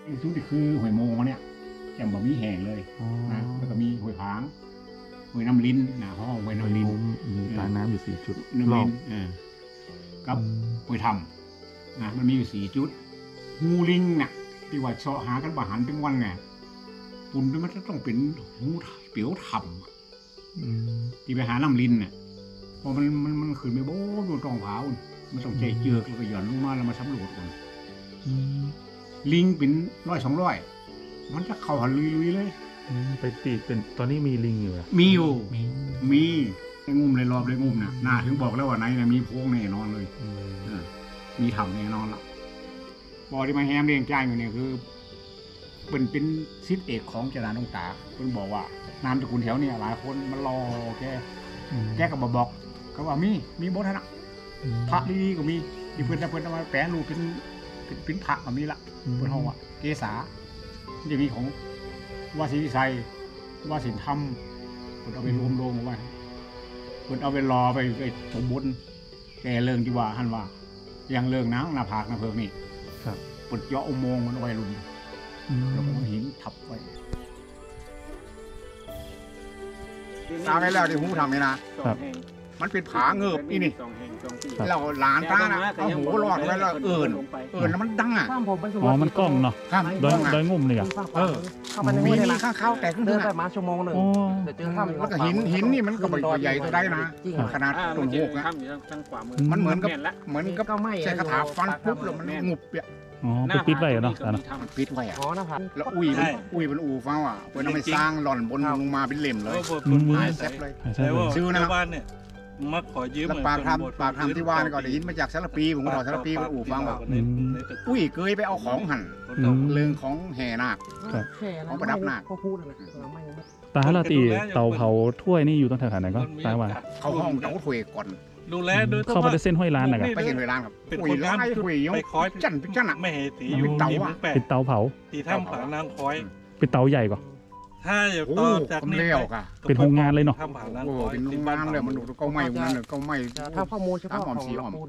ชุดที่คือหอยโมงเนี่ยแจ่มบะหมี่แห้งเลยนะแล้วก็มีหอยผางหอยน้ำลิ้นนะห้องหอยน้ำลิ้นมีตาน้ำอยู่4 จุดน้ำลิ้นกับหอยทำนะมันมีอยู่4 จุดงูลิงน่ะที่ว่าเสาะหากันบะหันเป็นวันไงปุ่นมันจะต้องเป็นหูเปียวทำที่ไปหาน้ำลิ้นน่ะพอมันขึ้นไปโบ้ดูตรงผามันต้องใจเจือกแล้วก็หย่อนลงมาแล้วมาสำรวจก่อนลิงเป็น100-200มันจะเข้าหันลุยเลยไปตีเป็นตอนนี้มีลิงอยู่มีอยู่มีไอ้งุ่มเลยรอบเลยงุ่มน่ะน่าถึงบอกแล้วว่าไหนนะมีโพงแน่นอนเลยมีถ่ำแน่นอนละบอที่มาแฮมเรียงใจอยู่เนี่ยคือเป็นซิดเอกของเจริญดงตาเพิ่นบอกว่านามตระกูลแถวเนี่ยหลายคนมันรอแกก็บอกเขาว่ามีบทนะพระดีๆก็มีที่เพิ่นเอามาแปลรูปเป็นพระก็มีละเพิ่นเฮาว่าเกษาจะมีของวาสิวิสัยวาสินธรรมเพิ่นเอาไปรวมไว้เพิ่นเอาไปรอไปสมบูรณ์แกเรื่องที่ว่าท่านว่ายังเรื่องน้ำหน้าผากหน้าเพิงนี่เปิดเยาะอุโมงค์มันเอาไว้ลุมแล้วก็หินทับไว้ตาไปแล้วที่หูทำนี่นะมันเป็นผาเงือบนี่เราหลานตานะเอาหูรอดไว้แล้วเอิญแล้วมันดังอ่ะอ๋อมันกล้องเนาะโดยงุ่มเลยอ่ะมีข้างเข้าแต่ขึ้นเดินไปมาชั่วโมงหนึ่งแล้วก็หินนี่มันก็ใหญ่ตัวได้นะขนาดต้นโบกนะมันเหมือนกับใช้คาถาฟันปุ๊บแล้วมันงุบเนี่ยอ๋อปิดไว้เนาะปิดไว้อ่ะแล้วอุ้ยมันอูฟ้าอ่ะเพื่อนไม่สร้างหล่อนบนลงมาเป็นเหล่มเลยหายแซ่บเลยซื้อนะครับมาขอยืมแล้วปากทำที่ว่าก็ได้ยินมาจากสารปีผมก็บอกสารปีมันอูฟังว่าอุ้ยเคยไปเอาของหั่นเรื่องของแห่นาคของประดับนาคตาละตีเตาเผาถ้วยนี่อยู่ตรงแถวไหนก็ตาว่าเขาห้องเตาถ้วยก่อนดูแลโดยเข้าไปในเส้นห้อยล้านนะครับไปเส้นห้อยล้านครับเป็นคนร้ายคุยยงจันอ่ะไม่เห็นตีอยู่เตาอ่ะเป็นเตาเผาตีถ้ำผานางคอยเป็นเตาใหญ่กว่าถ้าอย่าต่อจากนี้เป็นโรงงานเลยเนาะโอ้เป็นโรงงานเลยมันดูก็ไม่นั่นเลยก็ไม่ถ้าข้อมูลเฉพาะของสีอ่อม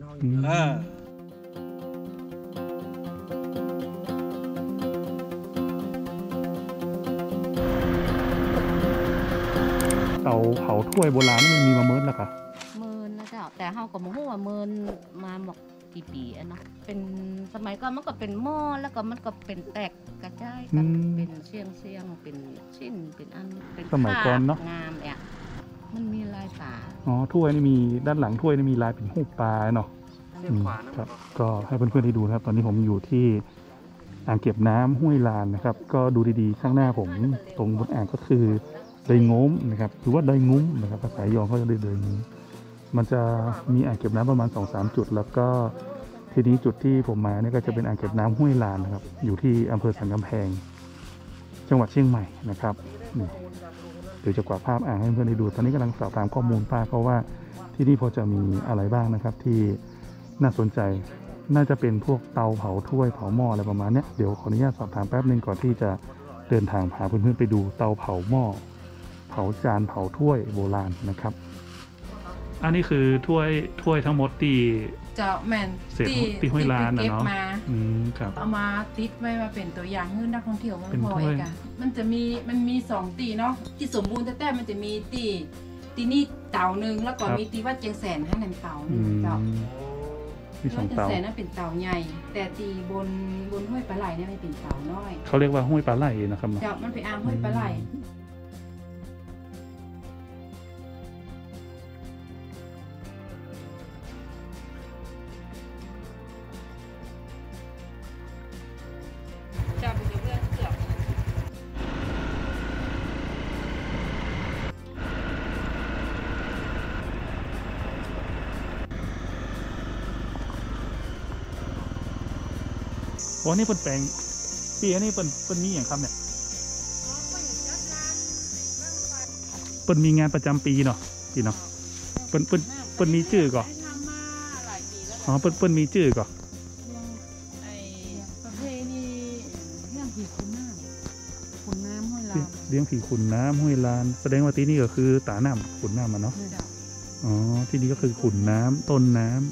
เตาเผาถ้วยโบราณนี่มันมีมาเมินแล้วค่ะเมินนะเจ้าแต่เฮาก็บ่ฮู้ว่าเมินมาหมกกี่ปีอ่ะเนาะเป็นสมัยก่อนมันก็เป็นหม้อแล้วก็มันก็เป็นแตกกระจายกันเป็นเสียงเป็นชิ้นเป็นอันเป็นสมัยก่อนเนาะงามอ่ะมันมีลายปลาอ๋อถ้วยนี่มีด้านหลังถ้วยนี่มีลายเป็นหูปลาเนาะครับก็ให้เพื่อนๆได้ดูนะครับตอนนี้ผมอยู่ที่อ่างเก็บน้ำห้วยลานนะครับก็ดูดีๆข้างหน้าผมตรงบนอ่างก็คือดอยงมนะครับหรือว่าดอยงุ้มนะครับภาษายองเขาจะเรียกดอยงุ้มมันจะมีอ่างเก็บน้ำประมาณ 2-3 จุดแล้วก็ทีนี้จุดที่ผมมาเนี่ยก็จะเป็นอ่างเก็บน้ำห้วยลานนะครับอยู่ที่อำเภอสันกำแพงจังหวัดเชียงใหม่นะครับนี่เดี๋ยวจะกวาดภาพอ่างให้เพื่อนได้ดูตอนนี้กำลังสอบถามข้อมูลป้าเขาว่าที่นี่พอจะมีอะไรบ้างนะครับที่น่าสนใจน่าจะเป็นพวกเตาเผาถ้วยเผาหม้ออะไรประมาณนี้เดี๋ยวขออนุญาตสอบถามแป๊บนึงก่อนที่จะเดินทางพาเพื่อนๆไปดูเตาเผาหม้อเผาจานเผาถ้วยโบราณนะครับอันนี้คือถ้วยทั้งหมดที่เจ้าแมนที่ห้วยลานเก็บมาครับเอามาติดไว้มาเป็นตัวอย่างให้นักท่องเที่ยวมันพอกันมันมี2ตีเนาะที่สมบูรณ์แต่มันจะมีตีนี่เต่านึงแล้วก็มีตีว่าเจียงแสนให้นั่นเต่าเจ้าที่2 เต่าแสนนั้นเป็นเต่าใหญ่แต่ตีบนห้วยปลาไหลเนี่ยมันเป็นเต่าน้อยเขาเรียกว่าห้วยปลาไหลนะครับเจ้ามันไปอ้างห้วยปลาไหลโอ้นี่เป็นแปลงปีนี้เป็นมีอย่างครับเนี่ยเป็นมีงานประจำปีเนาะพี่เนาะเป็นมีชื่อก่อนอ๋อเป็นมีชื่อก่อนประเพณีเรื่องผีขุนน้ำห้วยลานเลี้ยงผีขุนน้ำห้วยลานแสดงว่าที่นี่ก็คือตาน้ำขุนน้ำมันเนาะอ๋อที่นี่ก็คือขุนน้ำต้นน้ำ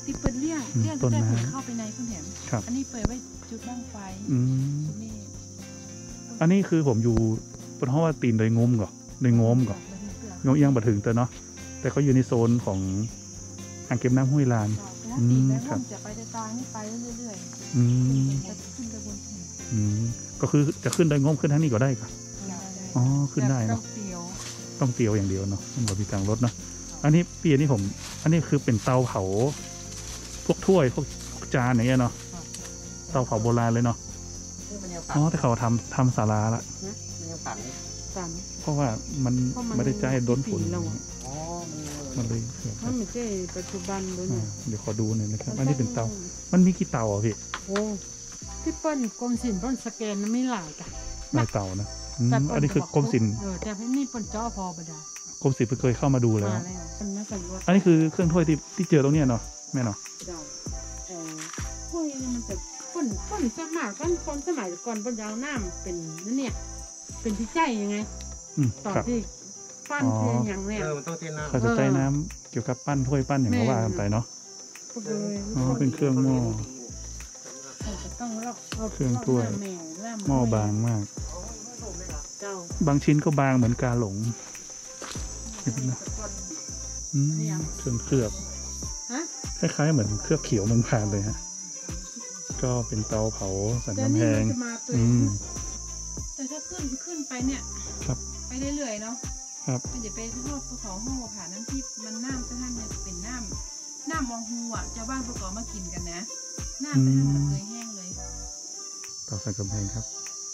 ที่เปิดเลี้ยงต้นแต่น้ำเปิดเข้าไปในคุณแหมครับอันนี้เปิดไว้จุดบ้างไฟอืมนี่อันนี้คือผมอยู่เพราะว่าตีนโดยงมก่อนโดยงมก่อนงมยังบัถึงแต่เนาะแต่เขาอยู่ในโซนของอ่างเก็บน้ำห้วยลานปกติแล้วครับผมจะไปตางนี่ไปเรื่อยอืมๆจะขึ้นไปบนแผ่นอืมก็คือจะขึ้นโดยงมขึ้นทางนี้ก็ได้ครับอ๋อขึ้นได้เนาะเนาะเตียวต้องเตียวอย่างเดียวเนาะมันบอกมีทางรถเนาะอันนี้ปีนี้ผมอันนี้คือเป็นเตาเผาพวกถ้วยพวกจานอย่างเงี้ยเนาะเตาเผาโบราณเลยเนาะอ๋อแต่เขาทำศาลาละสามเพราะว่ามันเพราะมันไม่ได้ใจโดนฝนกี่ปีแล้วอะมันเลยเกิดมันไม่ใช่ปัจจุบันเลยอ่าเดี๋ยวขอดูหน่อยนะครับ อันนี้เป็นเตา มันมีกี่เตาอ่ะพี่โอ้ที่เปิ้ลกรมศิลป์เปิ้ลสแกนน่ะไม่หลายกันหลายเตานะอืมแต่เปิ้ลอันนี้คือกรมศิลป์แต่ให้นี่เปิ้ลเจ้าพอบดากรมศิลป์เคยเข้ามาดูแล้วมาแล้วมันมาสำรวจอันนี้คือเครื่องถ้วยที่เจอตรงเนี้ยเนาะแม่เนาะเดาห้วยนี่มันจะเปิ้ลจะมากกันคนสมัยก่อนเปิ้ลยาวน้ำเป็นนั่นเนี่ย เป็นที่ใจยังไงอืมตอนครับที่ปั้นอ๋อเทียนอย่างเนี่ยมันต้องเต้นน้ำเขาจะใจน้ำเกี่ยวกับปั้นถ้วยปั้นอย่างเขาว่ากันไปเนาะก็เลยอ๋อเป็นเครื่องหม้อจะต้องลอกาเครื่องถ้วยแม่ล่ามหม้อบางมากเจ้าบางชิ้นก็บางเหมือนกาหลงเห็นไหมอืมเครื่องเคลือบฮะคล้ายๆเหมือนเคลือบเขียวเมืองพานเลยฮะก็เป็นเตาเผาสันแต่กำแพนี่มังนจะมาตัวอืมแต่ถ้าขึ้นไปเนี่ยครับไปเรื่อยๆเนาะครับมันจะไปทอดภูเขาห้องผ่านน้ำทิพย์มันน้ำจะท่านเนี่ยเป็นน้ำมองหูอ่ะชาวบ้านประกอบมากินกันนะน้ำจะท่านมันเคยแห้งเลยเตาสันกำแพงครับ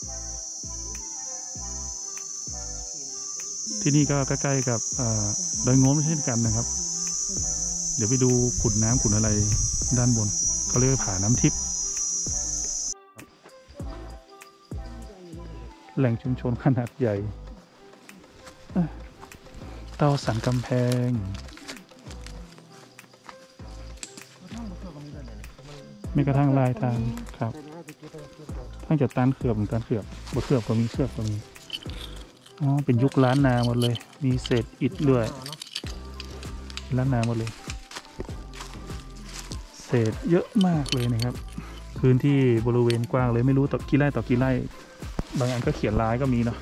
ที่นี่ก็ใกล้ๆกับดอยโง้มเช่นกันนะครับ เดี๋ยวไปดูขุนน้ำขุนอะไรด้านบนเขาเรียกว่าผาน้ำทิพย์แหล่งชุมชนขนาดใหญ่เตาสันกำแพงไม่กระทั่งลายทางครับทั้งจากตันเขือบบดเขือบก็มีเขือบก็มีอ๋อเป็นยุคล้านนาหมดเลย มีเศษอิฐด้วยล้านนาหมดเลยเศษเยอะมากเลยนะครับ พื้นที่บริเวณกว้างเลยไม่รู้ต่อกี่ไร่ต่อกี่ไร่บางอันก็เขียนลายก็มีเนาะ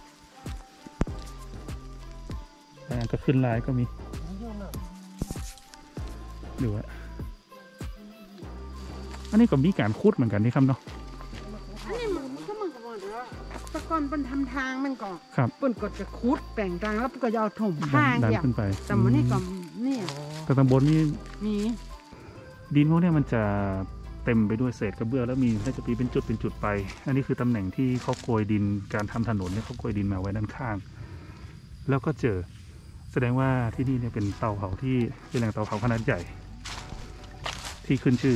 บางอันก็ขึ้นลายก็มีดูว่าอันนี้ก็มีการขุดเหมือนกันนี่ครับเนาะอันนี้มันก็เหมือนกับว่าเดี๋ยวแตะกอนเป็นทำทางมันก่อนครับเปิ้นก็จะคุดแป่งทางแล้วก็จะเอาถมดัข้างดันอย่างขึ้นไปแต่มันนี่ก็เนี่ยแต่ตำบลนี่มีดินพวกเนี้ยมันจะเต็มไปด้วยเศษกระเบื้องแล้วมีน่าจะมีเป็นจุดไป อันนี้คือตำแหน่งที่เขาโกยดินการทำถนนเนี่ยเขาโกยดินมาไว้ด้านข้าง แล้วก็เจอแสดงว่าที่นี่เนี่ยเป็นเตาเผาที่เป็นแหล่งเตาเผาขนาดใหญ่ ที่ขึ้นชื่อ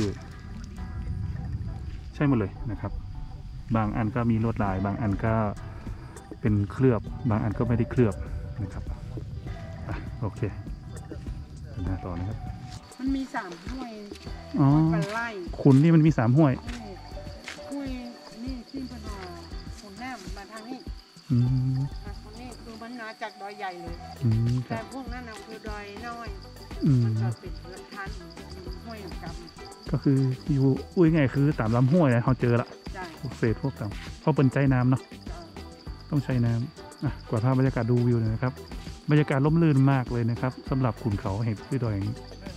ใช่หมดเลยนะครับ บางอันก็มีลวดลาย บางอันก็เป็นเคลือบ บางอันก็ไม่ได้เคลือบนะครับอ่ะโอเคเดินหน้าต่อนะครับมันมี3ห้วยอ๋อกันไล่ขุนนี่มันมี3ห้วยนี่ห้วยนี่ที่พนอขุนน้ำมาทางนี้อืมมาทางนี้คือมันมาจากดอยใหญ่เลยอืมคแต่รับพวกนั้นน่ะคือดอยน้อยอืมมันจะเป็นลำธารห้วยกับก็คืออยู่อุ้ยไงายคือตามลำห้วยนะเขาเจอละได้พวกเศษพวกต่ำเพราะเป็นใจน้ำเนาะต้องใช้น้ำอ่ะกว่าภาพบรรยากาศดูวิวหน่อยนะครับ บรรยากาศร่มรื่นมากเลยนะครับสำหรับขุนเขาเห็ดที่ดอยอย่างนี้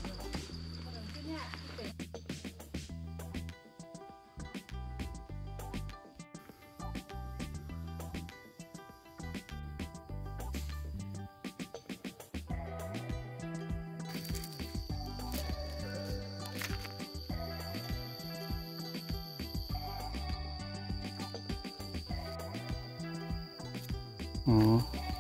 อ๋อ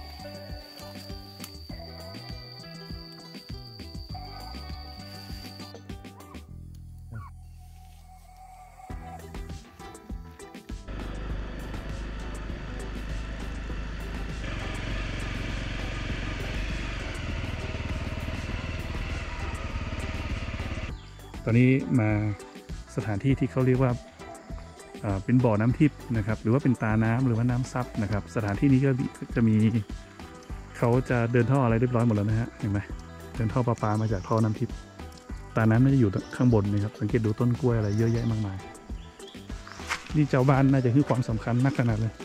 ตอนนี้มาสถานที่ที่เขาเรียกว่าเป็นบ่อน้ำทิพย์นะครับ หรือว่าเป็นตาน้ำหรือว่าน้ำซับนะครับ สถานที่นี้ก็จะมีเขาจะเดินท่ออะไรเรียบร้อยหมดแล้วนะฮะเห็นไหมเดินท่อประปามาจากท่อน้ำทิพย์ตาน้ำน่าจะอยู่ข้างบนนะครับสังเกตดูต้นกล้วยอะไรเยอะแยะมากมายนี่เจ้าบ้านน่าจะให้ความสำคัญนักขนาดเลย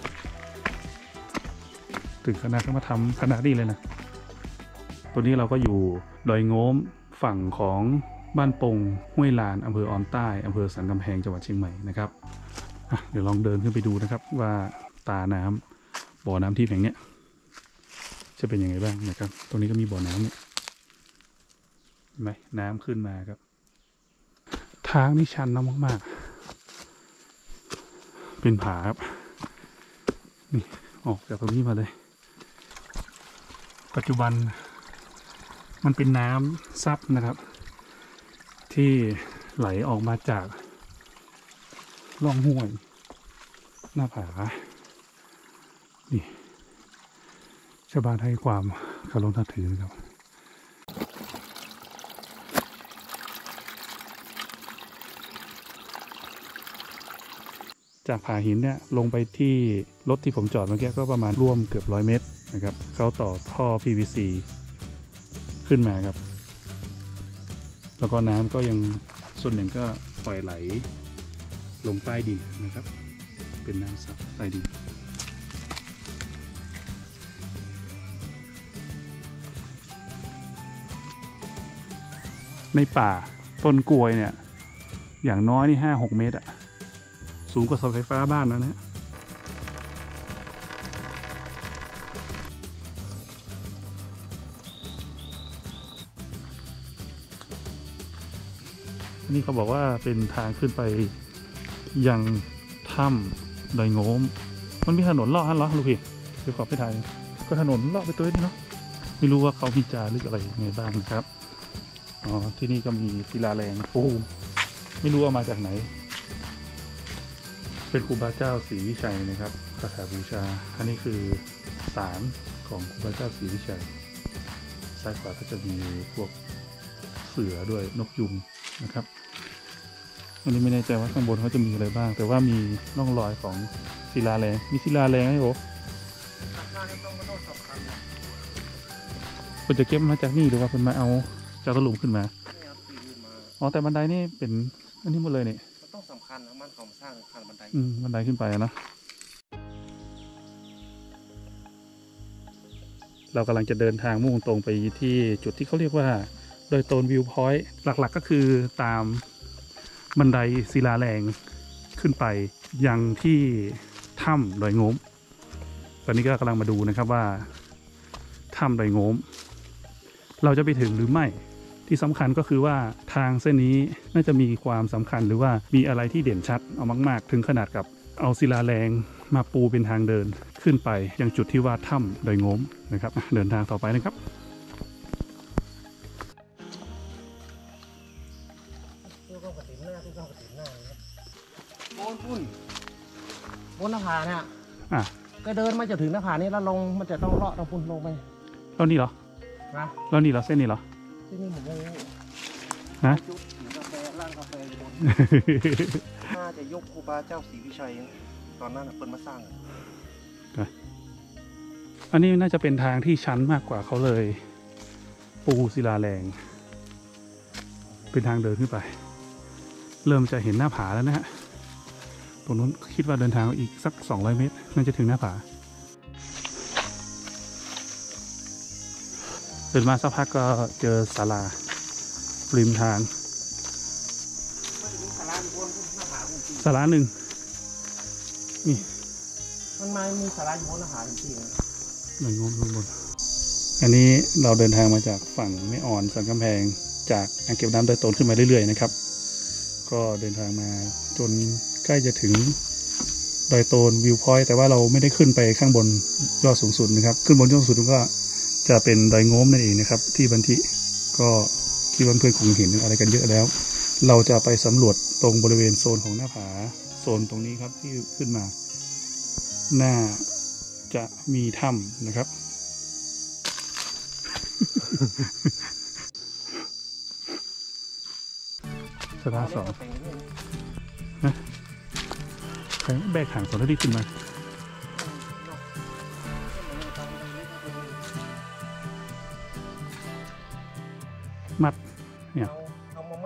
ถึงขนาดเขามาทำขนาดนี้เลยนะตัวนี้เราก็อยู่ดอยโง้มฝั่งของบ้านปงห้วยลานอำเภอออนใต้อำเภอสันกำแพงจังหวัดเชียงใหม่นะครับเดี๋ยวลองเดินขึ้นไปดูนะครับว่าตาน้ำบ่อน้ำที่แห่งนี้จะเป็นยังไงบ้างนะครับตรงนี้ก็มีบ่อน้ำเนี่ยเห็นไหมน้ำขึ้นมาครับทางนี่ชันน้ำมากๆเป็นผาครับนี่ออกจากตรงนี้มาเลยปัจจุบันมันเป็นน้ำซับนะครับที่ไหลออกมาจากร่องห้วยหน้าผานี่ชาวบ้านให้ความเคารพนับถือนะครับจากผาหินเนี่ยลงไปที่รถที่ผมจอดเมื่อกี้ก็ประมาณร่วมเกือบ100 เมตรนะครับเขาต่อท่อ PVC ขึ้นมาครับแล้วก็น้ำก็ยังส่วนหนึ่งก็ปล่อยไหลลงใต้ดินนะครับเป็นน้ำซับใต้ดินในป่าต้นกล้วยเนี่ยอย่างน้อยนี่5-6 เมตรอะสูงกว่าเสาไฟฟ้าบ้านแล้วนะนี่เขาบอกว่าเป็นทางขึ้นไปยังถ้ำดอยโง้มมันมีถนนเลาะฮะเหรอลูกพี่เดี๋ยวขอไปถ่ายก็ถนนเลาะไปตัวนี้เนาะไม่รู้ว่าเขาพิจารณ์อะไรยังไงบ้างนะครับอ๋อที่นี่ก็มีศิลาแรงโอ้ไม่รู้เอามาจากไหนเป็นครูบาเจ้าศรีวิชัยนะครับคาถาบูชาอันนี้คือศาลของครูบาเจ้าศรีวิชัยซ้ายขวาก็จะมีพวกเสือด้วยนกยุงนะครับอันนี้ไม่แน่ใจว่าข้างบนเขาจะมีอะไรบ้างแต่ว่ามีร่องรอยของศิลาแรงมีศิลาแรงไหมโอ้คุณจะเก็บมาจากนี่หรือว่าคุณมาเอาจากตะหลุมขึ้นมาอ๋อแต่บันไดนี่เป็นอันนี้หมดเลยเนี่ยมันต้องสำคัญนะมันของสร้างคันบันไดบันไดขึ้นไปนะเรากำลังจะเดินทางมุ่งตรงไปที่จุดที่เขาเรียกว่าดอยโตนวิวพอยต์หลักๆก็คือตามบันไดศิลาแรงขึ้นไปยังที่ถ้ำดอยโง้มตอนนี้ก็กำลังมาดูนะครับว่าถ้ำดอยโง้มเราจะไปถึงหรือไม่ที่สำคัญก็คือว่าทางเส้นนี้น่าจะมีความสำคัญหรือว่ามีอะไรที่เด่นชัดเอามากๆถึงขนาดกับเอาศิลาแรงมาปูเป็นทางเดินขึ้นไปยังจุดที่ว่าถ้ำดอยโง้มนะครับเดินทางต่อไปนะครับบนหน้าผาเนี่ยก็เดินมาจะถึงหน้าผานี้แล้วลงมันจะต้องเลาะตรงพุ่นลงไปแล้วนี่เหรอนะแล้วนี่เหรอเส้นนี้เหรอที่นี่ผมไม่รู้นะจุดกาแฟร่างกาแฟอยู่บนน่าจะยกครูบาเจ้าศรีวิชัยตอนนั้นเปิดมาสร้างอันนี้น่าจะเป็นทางที่ชันมากกว่าเขาเลยปูศิลาแรงเป็นทางเดินขึ้นไปเริ่มจะเห็นหน้าผาแล้วนะฮะตรงนู้นคิดว่าเดินทางอีกสัก200 เมตรน่าจะถึงหน้าผาเดินมาสักพักก็เจอศาลาริมทางศาลาหนึ่งนี่มันไม่มีศาลาอยู่บนหน้าผาจริงๆหน่อยงงบนอันนี้เราเดินทางมาจากฝั่งแม่อ่อนสันกำแพงจากอ่างเก็บน้ำดอยโตนขึ้นมาเรื่อยๆนะครับก็เดินทางมาจนใกล้จะถึงดอยโตนวิวพอยต์แต่ว่าเราไม่ได้ขึ้นไปข้างบนยอดสูงสุดนะครับขึ้นบนยอดสูงสุดก็จะเป็นดอยโง้มนั่นเองนะครับที่บันทิก็คิดว่าเพื่อนคงเห็นอะไรกันเยอะแล้วเราจะไปสำรวจตรงบริเวณโซนของหน้าผาโซนตรงนี้ครับที่ขึ้นมาน่าจะมีถ้ำนะครับ สตาร์2นะใครแบกหางสนที่ขึ้นมามัดเนี่ย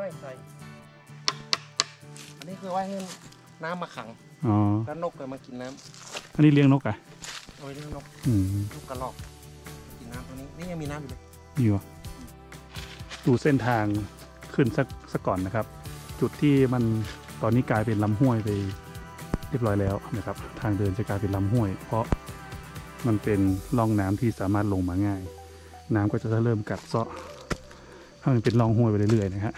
อันนี้คือไว้ให้น้ำมาขังอ๋อแล้วนกก็มากินน้อันนี้เลี้ยงนกอ่ะำเอาไว้เลี้ยงนกอืมลูกกระรอกกินน้ำตรงนี้นี่ยังมีน้ำอยู่เลยอยู่อะดูเส้นทางขึ้นสักก่อนนะครับ จุดที่มันตอนนี้กลายเป็นลำห้วยไปเรียบร้อยแล้วนะครับ ทางเดินจะกลายเป็นลำห้วย เพราะมันเป็นร่องน้ำที่สามารถลงมาง่าย น้ำก็จะเริ่มกัดเซาะให้มันเป็นร่องห้วยไปเรื่อยๆนะฮะ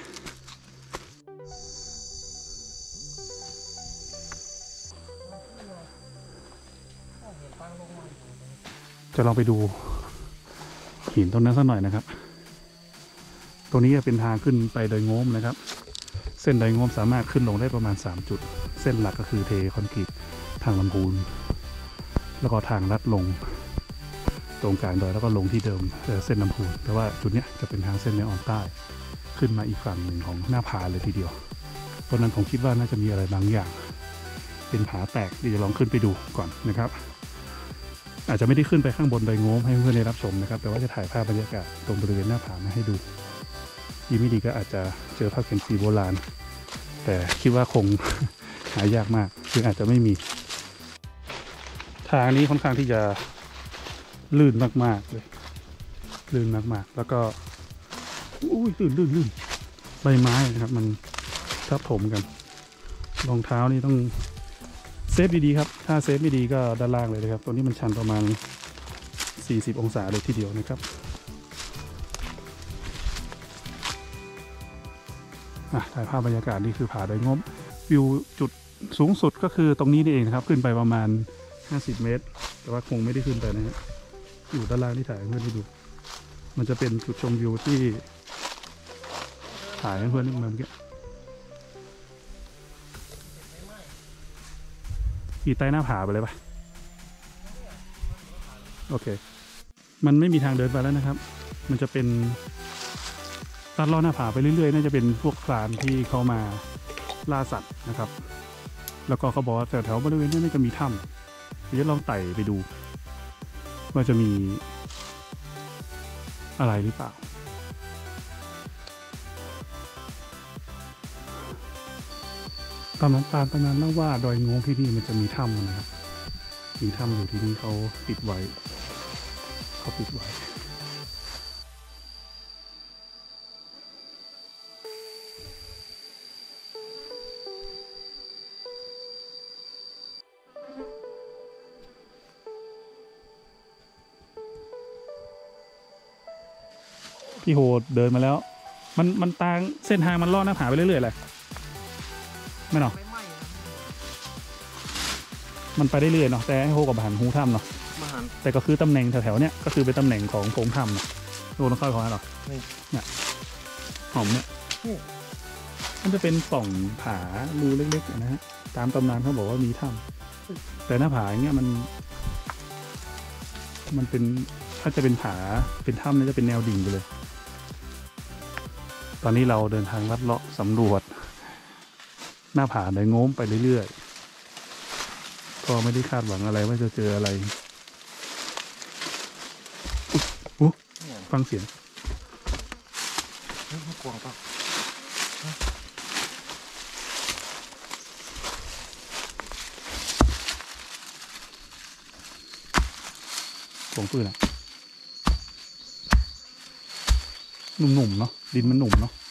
จะลองไปดูหินตรงนั้นสักหน่อยนะครับ ตรงนี้จะเป็นทางขึ้นไปดอยโง้มนะครับ เส้นดอยโง้มสามารถขึ้นลงได้ประมาณ3จุดเส้นหลักก็คือเทคอนกรีตทางลำพูนแล้วก็ทางลัดลงตรงกลางดอยแล้วก็ลงที่เดิมเส้นลำพูนแต่ว่าจุดนี้จะเป็นทางเส้นแม่อ่อนใต้ขึ้นมาอีกฝั่งหนึ่งของหน้าผาเลยทีเดียวเพราะนั้นผมคิดว่าน่าจะมีอะไรบางอย่าง เป็นผาแตกที่จะลองขึ้นไปดูก่อนนะครับ อาจจะไม่ได้ขึ้นไปข้างบนดอยโง้มให้เพื่อนได้รับชมนะครับแต่ว่าจะถ่ายภาพบรรยากาศตรงบริเวณหน้าผามาให้ดูดีไม่ดีก็อาจจะเจอภาพเขียนสีโบราณแต่คิดว่าคง หายากมากซึ่งอาจจะไม่มีทางนี้ค่อนข้างที่จะลื่นมากๆเลยลื่นมากๆแล้วก็อุ้ยลื่นใบไม้นะครับมันทับถมกันรองเท้านี่ต้องเซฟดีๆครับถ้าเซฟไม่ดีก็ด้านล่างเลยนะครับตัวนี้มันชันประมาณ40 องศาเลยทีเดียวนะครับถ่ายภาพบรรยากาศนี่คือผาดอยโง้มวิวจุดสูงสุดก็คือตรงนี้นี่เองนะครับขึ้นไปประมาณ50 เมตรแต่ว่าคงไม่ได้ขึ้นไปนะฮะอยู่ด้านล่างที่ถ่ายให้เพื่อนได้ดูมันจะเป็นจุดชมวิวที่ถ่ายให้เพื่อนได้เมื่อกี้ขี่ใต้หน้าผาไปเลยปะโอเคมันไม่มีทางเดินไปแล้วนะครับมันจะเป็นลัดเลาะหน้าผาไปเรื่อยๆน่าจะเป็นพวกพรานที่เข้ามาล่าสัตว์นะครับแล้วก็เขาบอกว่าแถวบริเวณนี้น่าจะมีถ้ำเดี๋ยวลองไต่ไปดูว่าจะมีอะไรหรือเปล่าตำนานเล่าว่าดอยโง้มที่นี่มันจะมีถ้ำนะครับมีถ้ำอยู่ที่นี่เขาปิดไว้พี่โหดเดินมาแล้วมันตางเส้นทางมันล่อหน้าผาไปเรื่อยๆเลยไม่หรอมันไปได้เรื่อยเนาะแต่ให้โหกับหันหูถ้ำเนาะแต่ก็คือตำแหน่งแถวๆเนี้ยก็คือเป็นตำแหน่งของโพรงถ้ำเนาะโดนค่อยของอะไรหรอเนี่ยหอมเนี่ยมันจะเป็นปล่องผารูเล็กๆนะฮะตามตำนานเขาบอกว่ามีถ้ำแต่หน้าผาอย่างเงี้ยมันเป็นถ้าจะเป็นผาเป็นถ้ำเนี่ยจะเป็นแนวดิ่งไปเลยตอนนี้เราเดินทางลัดเลาะสำรวจหน้าผาดอยโง้มไปเรื่อยๆก็ไม่ได้คาดหวังอะไรว่าจะเจออะไรฟังเสียงกวางเปล่าของปืนอะหนุ่มๆเนาะดินมันหนุ่มเนาะ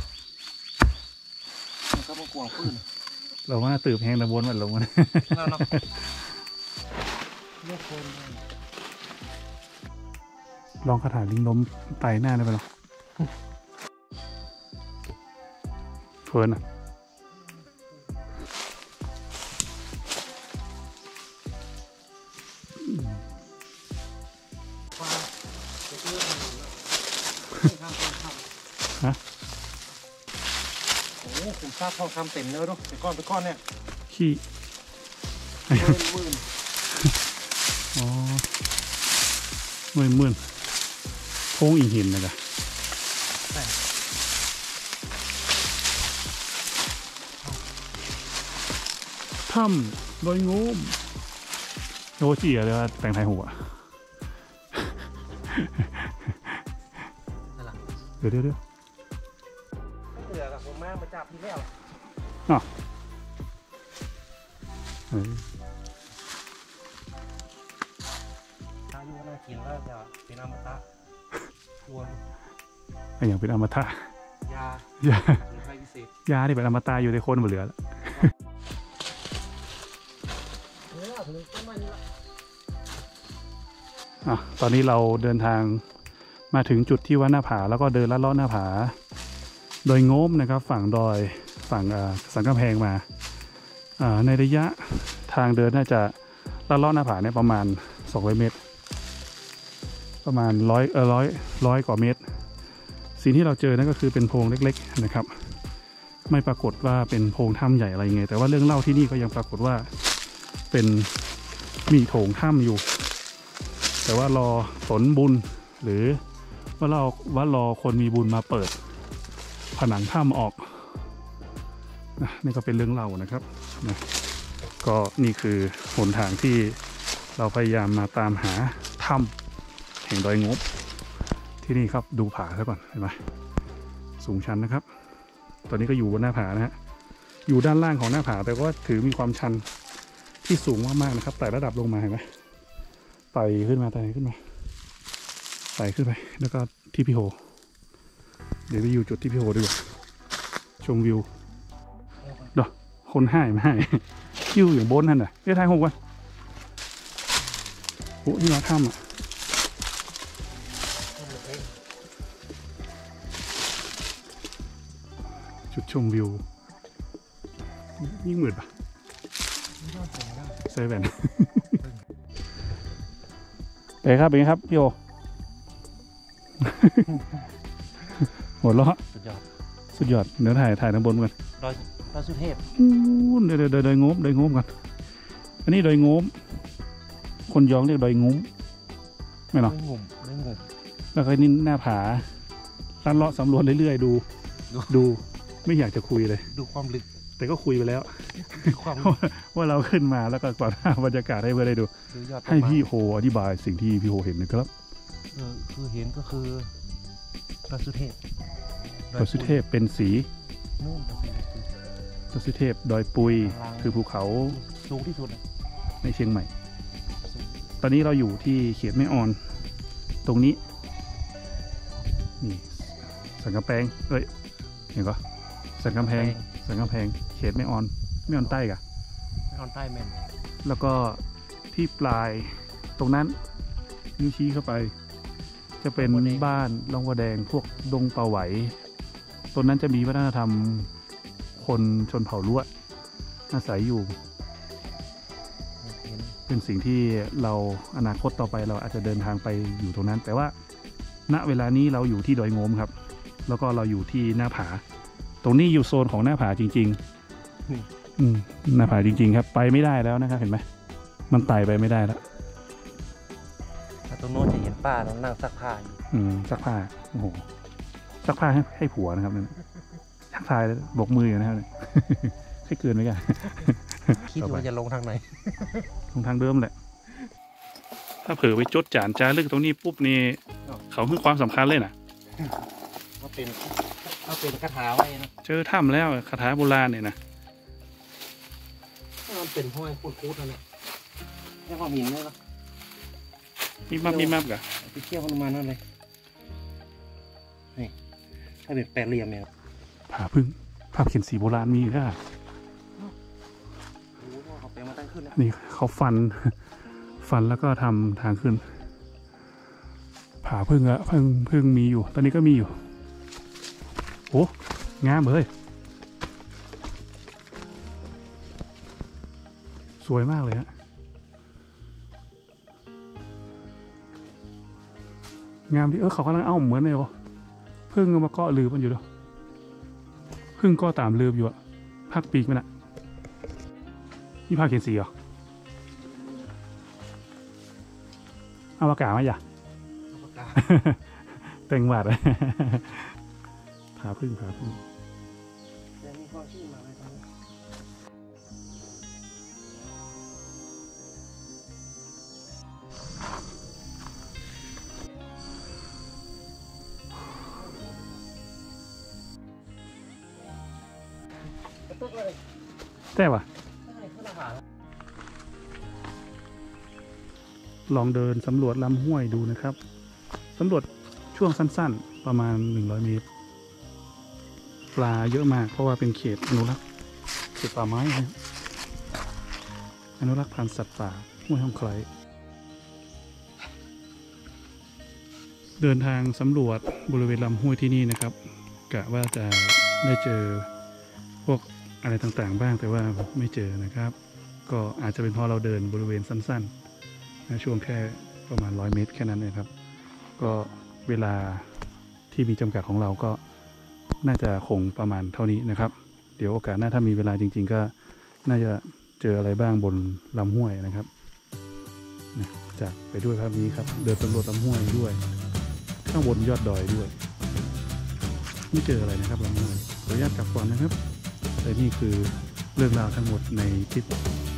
ก็มากวางปืนเราว่าตื่นแห้งตะบนมันลงมาแล้วเนาะเลือกคนลองคาถาลิงล้มไตหน้าได้ไหมเนาะเฟิร์นอะฮะโอ้ผมทราบทองคำเต็มเนื้อด้วยไปก้อนเนี่ยขี้มื่นอ๋อมื่นโค้งอีหินนะจ๊ะถ้ำดอยโง้มโยจีอะไรว่าแต่งไทยหัวเดี๋ยวเสือกับผมมาจับพี่แล้วเนาะถ้าอยู่น่ากินแล้วจะเป็นอมตะชวนไอ้อย่างเป็นอมตะยายาหรือไทยพิเศษยาที่เป็นอมตะอยู่ในคนหมดเหลือแล้วตอนนี้เราเดินทางมาถึงจุดที่ว่าหน้าผาแล้วก็เดินลัดเลาะหน้าผา โดยโง้มนะครับฝั่งดอยฝั่งสันกำแพงมาในระยะทางเดินน่าจะลัดเลาะหน้าผาเนี่ยประมาณ200 เมตร ประมาณร้อยกว่าเมตร สิ่งที่เราเจอนั่นก็คือเป็นโพรงเล็กๆนะครับไม่ปรากฏว่าเป็นโพรงถ้ำใหญ่อะไรยังไงแต่ว่าเรื่องเล่าที่นี่ก็ยังปรากฏว่าเป็นมีโถงถ้ำอยู่แต่ว่ารอผลบุญหรือว่ารอคนมีบุญมาเปิดผนังถ้ำออกนะนี่ก็เป็นเรื่องเล่านะครับนะก็นี่คือหนทางที่เราพยายามมาตามหาถ้ำแห่งดอยงบที่นี่ครับดูผาซะก่อนเห็นไหมสูงชันนะครับตอนนี้ก็อยู่บนหน้าผานะฮะอยู่ด้านล่างของหน้าผาแต่ก็ถือมีความชันที่สูงมากๆนะครับไต่ระดับลงมาเห็นไหมไต่ขึ้นมาแล้วก็ที่พี่โฮเดี๋ยวไปอยู่จุดที่พี่โฮดีกว่าชมวิวเด้อคนให้ไม่ให้คิวอย่างบนนั่นน่ะเรียกทายหกวันโอ้ที่มาถ้ำอ่ะจุดชมวิวยิ่งเหมือนปะเซเว่นเป็นครับพี่โอ หัวเราะสุดยอดเดี๋ยวถ่ายทางบนกันดอยสุเทพเดี๋ยวดอยงบกันอันนี้ดอยงบคนยองเรียกดอยงุ้มไม่หรอได้งมแล้วก็นี่หน้าผาลัดเลาะสำรวจเรื่อยๆดูไม่อยากจะคุยเลยดูความลึกแต่ก็คุยไปแล้วความว่าเราขึ้นมาแล้วก็ก่อนหน้าบรรยากาศให้เพื่อนได้ดูดูยอดต้นให้ไม้พี่โฮอธิบายสิ่งที่พี่โฮเห็นหนะครับคือเห็นก็คือดอยสุเทพดอยสุเทพเป็นสีนู่นดอยสุเทพดอยปุยข้างล่างคือภูเขาสูงที่สุดในเชียงใหม่ ตอนนี้เราอยู่ที่เขตแม่ออน ตรงนี้นี่สันกำแพงเห็นก็สันกำแพงเขตแม่ออนใต้กะไม่ออนใต้แมนแล้วก็ที่ปลายตรงนั้นนิ้วชี้เข้าไป จะเป็นบ้านล่องวัวแดงพวกดงป่าไหวตรงนั้นจะมีวัฒนธรรมคนชนเผ่าล้วนอาศัยอยู่เห็นเป็นสิ่งที่เราอนาคตต่อไปเราอาจจะเดินทางไปอยู่ตรงนั้น แต่ว่าณเวลานี้เราอยู่ที่ดอยโงมครับ แล้วก็เราอยู่ที่หน้าผา ตรงนี้อยู่โซนของหน้าผาจริงๆหน้าผาจริงๆครับไปไม่ได้แล้วนะครับเห็นไหมมันไต่ไปไม่ได้แล้วแต่ตรงโน้นจะเห็นป้านั่งซักผ้าอยู่ซักผ้าโอ้โหซักผ้าให้ผัวนะครับนั่นทักทายบกมืออยู่นะครับ ให้เกินไปกันคิดว่าจะลงทางไหนตรงทางเดิมแหละ ถ้าเผลอไปจดจานจารึกตรงนี้ปุ๊บนี่เขาให้ความสำคัญเลยนะว่าเป็นคาถาไว้นะเจอถ้ำแล้วคาถาโบราณเนี่ยนะมันเป็นห้อยพูดๆนั่นแหละยังความหินเลยนะมีมับกะไปเที่ยวฮนุมานนั่นเลยนี่ถ้าเป็นแปดเหลี่ยมเนี่ยผาพึ่งภาพเขียนสีโบราณมีอยู่ค่ะรู้ว่าเขาเป็นมาตั้งขึ้นแล้วนี่เขาฟันแล้วก็ทำทางขึ้น ผาพึ่งอะพึ่งมีอยู่ ตอนนี้ก็มีอยู่โอ้งามเลยสวยมากเลยฮะงามที่เขากำลังเอาเหมือนเลยพึ่งมาเกาะลือมันอยู่ด้วยพึ่งก็ตามลืมอยู่อะภาคปีกมันอะนี่ภาคเขียนสีเหรอเอาปากกามาอย่า แต่งบาดเลย ผาพึ่งยังมีความชื่อมาอะไรตรงนี้แต่ว่ะลองเดินสำรวจลำห้วยดูนะครับสำรวจช่วงสั้นๆประมาณ100 เมตรปลาเยอะมากเพราะว่าเป็นเขตอนุรักษ์เขตป่าไม้ครับอนุรักษ์พันธุ์สัตว์ป่าห้วยห้องไคล้เดินทางสำรวจบริเวณลำห้วยที่นี่นะครับกะว่าจะได้เจอพวกอะไรต่างๆบ้างแต่ว่าไม่เจอนะครับ ก็อาจจะเป็นเพราะเราเดินบริเวณสั้นๆนะช่วงแค่ประมาณ100 เมตรแค่นั้นเองครับก็เวลาที่มีจำกัดของเราก็น่าจะคงประมาณเท่านี้นะครับ เดี๋ยวโอกาสหน้าถ้ามีเวลาจริงๆก็น่าจะเจออะไรบ้างบนลำห้วยนะครับจากไปด้วยภาพนี้ครับเดินสำรวจลำห้วยด้วยข้างบนยอดดอยด้วยไม่เจออะไรนะครับลำห้วยขออนุญาตกลับก่อนนะครับแต่นี่คือเรื่องราวทั้งหมดในทริป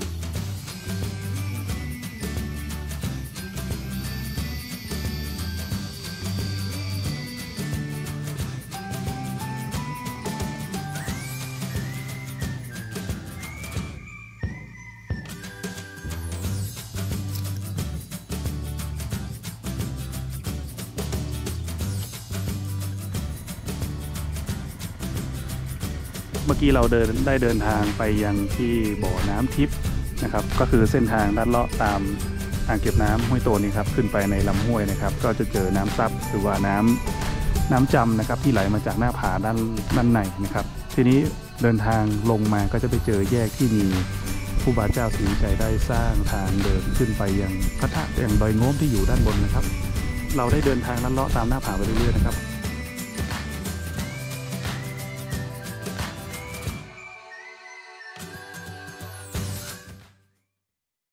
เมื่อกี้เราได้เดินทางไปยังที่บ่อน้ำทิพย์นะครับก็คือเส้นทางลัดเลาะตามอ่างเก็บน้ำห้วยโตนี่ครับขึ้นไปในลำห้วยนะครับก็จะเจอน้ำซับหรือว่าน้ำจำนะครับที่ไหลมาจากหน้าผาด้านในนะครับทีนี้เดินทางลงมาก็จะไปเจอแยกที่มีครูบาเจ้าศรีวิชัยได้สร้างทางเดินขึ้นไปยังพระธาตุอย่างดอยโง้มที่อยู่ด้านบนนะครับเราได้เดินทางลัดเลาะตามหน้าผาไปเรื่อยๆนะครับ